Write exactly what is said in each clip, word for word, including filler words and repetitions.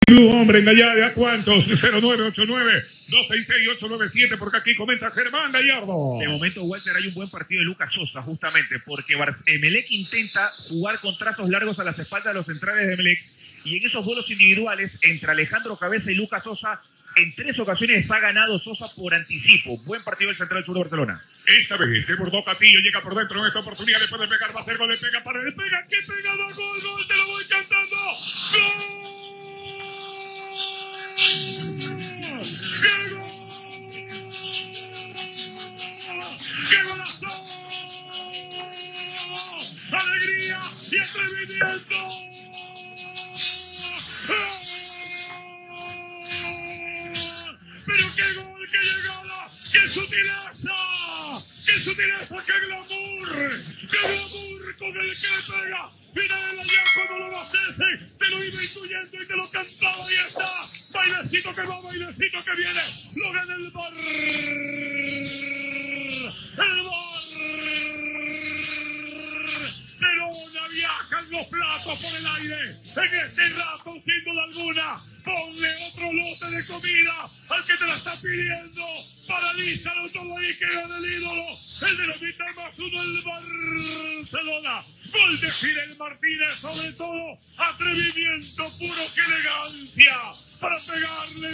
Hombre, en allá, ¿a cuántos? cero nueve ocho nueve, dos seis seis, ocho nueve siete, porque aquí comenta Germán Gallardo. De momento, Walter, hay un buen partido de Lucas Sosa, justamente, porque Emelec intenta jugar con trazos largos a las espaldas de los centrales de Emelec, y en esos duelos individuales, entre Alejandro Cabeza y Lucas Sosa, en tres ocasiones ha ganado Sosa por anticipo. Buen partido del central del sur de Barcelona. Esta vez, desbordó Castillo, llega por dentro en esta oportunidad, le puede pegar, va a hacer gol, le pega, para le pega, que pega, da gol, gol, te lo voy cantando. ¡Gol! ¡Qué golazo! ¡Alegría y atrevimiento! ¡Pero qué gol, qué llegada! ¡Qué sutileza! ¡Qué sutileza, qué glamour! ¡Qué glamour con el que le pega! ¡Mira el allá cuando lo abastece! ¡Te lo iba intuyendo y te lo cantaba! ¡Ahí está! ¡Bailecito que va, bailecito que viene! ¡Lo gana el bar! ¡El bar! Pelona, viajan los platos por el aire. En este rato, sin duda alguna, ponle otro lote de comida al que te la está pidiendo. Paralízalo todo ahí, que gana el ídolo. El de los mitad más uno, el Barcelona. Gol de Fidel Martínez, sobre todo atrevimiento puro, que elegancia para pegarle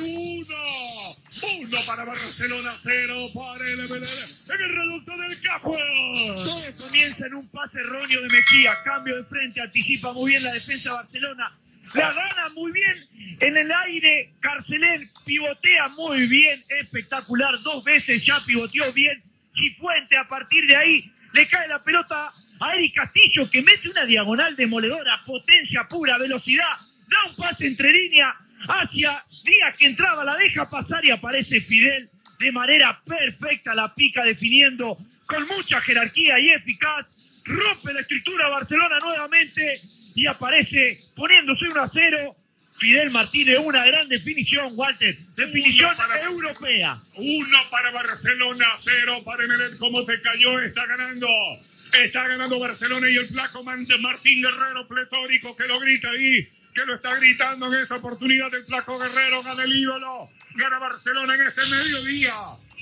uno. Uno para Barcelona, cero para el M L en el reducto del Cajuel. Todo comienza en un pase erróneo de Mejía, cambio de frente, anticipa muy bien la defensa de Barcelona. La gana muy bien en el aire, Carcelén pivotea muy bien, espectacular, dos veces ya pivoteó bien. Chifuente, a partir de ahí le cae la pelota a Eric Castillo, que mete una diagonal demoledora, potencia pura, velocidad, da un pase entre línea hacia Díaz, que entraba, la deja pasar y aparece Fidel de manera perfecta, la pica definiendo con mucha jerarquía y eficaz, rompe la estructura Barcelona nuevamente y aparece poniéndose uno a cero. Fidel Martínez, una gran definición, Walter, definición para, europea. Uno para Barcelona, cero para Emelec. ¿Cómo te cayó? Está ganando. Está ganando Barcelona, y el flaco Martín Guerrero, pletórico, que lo grita ahí, que lo está gritando en esta oportunidad. El flaco Guerrero gana el ídolo, gana Barcelona en este mediodía.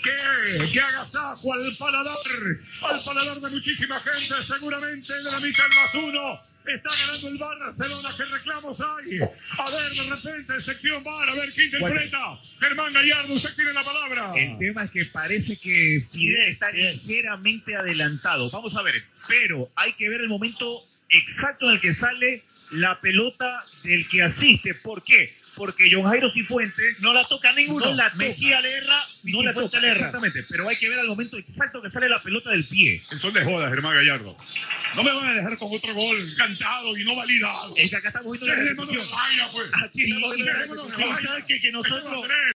Que, que agasajo al paladar, al paladar de muchísima gente, seguramente de la mitad más uno. Está ganando el Barcelona. ¿Qué reclamos hay? A ver, de repente, sección bar, a ver qué interpreta. Bueno, Germán Gallardo, usted tiene la palabra. El tema es que parece que Fidel está ligeramente adelantado. Vamos a ver, pero hay que ver el momento exacto en el que sale la pelota del que asiste. ¿Por qué? Porque John Jairo Cifuentes no la toca ninguno. No la Mejía le erra, no la toca, le erra. Exactamente, pero hay que ver el momento exacto que sale la pelota del pie. Son de joda, Germán Gallardo. No me van a dejar con otro gol cantado y no validado. Es que acá estamos viendo la repetición. Vaya, pues. Aquí estamos viendo la repetición. Que, que nosotros...